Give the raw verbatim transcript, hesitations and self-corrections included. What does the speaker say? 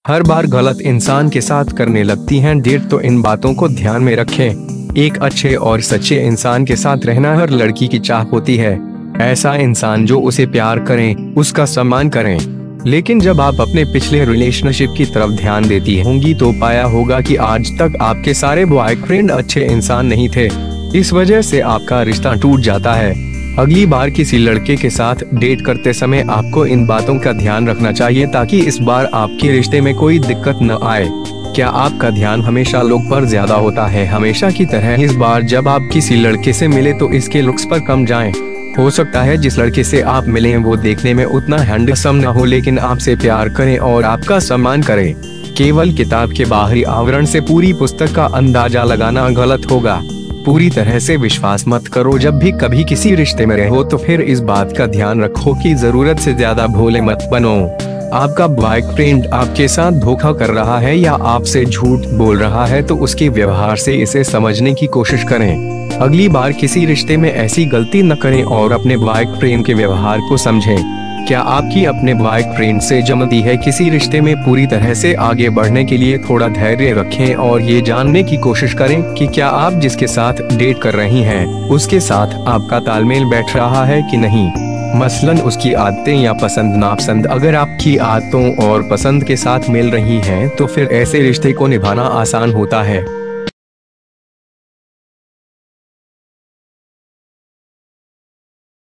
हर बार गलत इंसान के साथ करने लगती हैं डेट, तो इन बातों को ध्यान में रखें। एक अच्छे और सच्चे इंसान के साथ रहना हर लड़की की चाह होती है। ऐसा इंसान जो उसे प्यार करें, उसका सम्मान करें। लेकिन जब आप अपने पिछले रिलेशनशिप की तरफ ध्यान देती होंगी तो पाया होगा कि आज तक आपके सारे बॉयफ्रेंड अच्छे इंसान नहीं थे। इस वजह से आपका रिश्ता टूट जाता है। अगली बार किसी लड़के के साथ डेट करते समय आपको इन बातों का ध्यान रखना चाहिए ताकि इस बार आपके रिश्ते में कोई दिक्कत न आए। क्या आपका ध्यान हमेशा लोग पर ज्यादा होता है? हमेशा की तरह इस बार जब आप किसी लड़के से मिले तो इसके लुक्स पर कम जाएं। हो सकता है जिस लड़के से आप मिले वो देखने में उतना हैंडसम न हो, लेकिन आपसे प्यार करें और आपका सम्मान करे। केवल किताब के बाहरी आवरण से पूरी पुस्तक का अंदाजा लगाना गलत होगा। पूरी तरह से विश्वास मत करो। जब भी कभी किसी रिश्ते में रहो तो फिर इस बात का ध्यान रखो कि जरूरत से ज्यादा भोले मत बनो। आपका बॉयफ्रेंड आपके साथ धोखा कर रहा है या आपसे झूठ बोल रहा है तो उसके व्यवहार से इसे समझने की कोशिश करें। अगली बार किसी रिश्ते में ऐसी गलती न करें और अपने बॉयफ्रेंड के व्यवहार को समझें। क्या आपकी अपने बॉयफ्रेंड से जमती है? किसी रिश्ते में पूरी तरह से आगे बढ़ने के लिए थोड़ा धैर्य रखें और ये जानने की कोशिश करें कि क्या आप जिसके साथ डेट कर रही हैं, उसके साथ आपका तालमेल बैठ रहा है कि नहीं। मसलन उसकी आदतें या पसंद नापसंद। अगर आपकी आदतों और पसंद के साथ मिल रही हैं, तो फिर ऐसे रिश्ते को निभाना आसान होता है।